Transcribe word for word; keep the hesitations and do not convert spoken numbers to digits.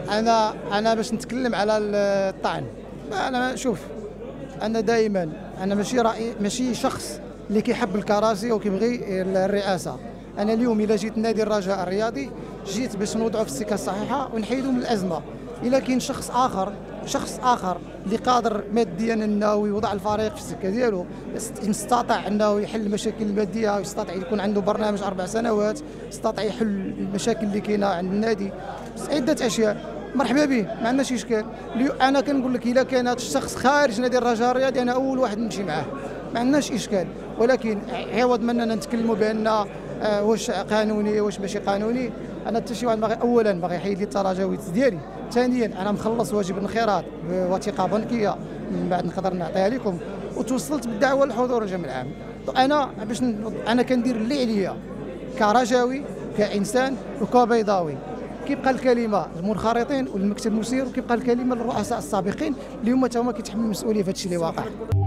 انا انا باش نتكلم على الطعن. انا شوف، انا دائما انا ماشي رأي ماشي شخص اللي كيحب الكراسي وكيبغي الرئاسه. انا اليوم الا جيت نادي الرجاء الرياضي جيت باش نوضعوا في السكه الصحيحه ونحيدوا من الازمه. الا كاين شخص اخر شخص اخر اللي قادر ماديا انه يوضع الفريق في السكه ديالو، يستطيع انه يحل المشاكل الماديه، يستطيع يكون عنده برنامج اربع سنوات، يستطيع يحل المشاكل اللي كاينه عند النادي، عده اشياء، مرحبا به، ما عندناش اشكال. انا كنقول لك الا كان هذا الشخص خارج نادي الرجاء الرياضي انا اول واحد نمشي معاه، ما عندناش اشكال. ولكن عوض من اننا نتكلموا بان آه واش قانوني واش ماشي قانوني، انا حتى شي واحد باغي اولا باغي يحيد لي التراجويت ديالي، ثانيا انا مخلص واجب الانخراط بوثيقه بنكيه من بعد نقدر نعطيها لكم، وتوصلت بالدعوه للحضور الجمع العام. انا باش انا كندير اللي عليا كرجاوي كانسان وكبيضاوي. كيبقى الكلمه المنخرطين والمكتب المسير، وكيبقى الكلمه للرؤساء السابقين اللي هما تا هما كيتحملوا المسؤوليه في هذا الشيء اللي واقع.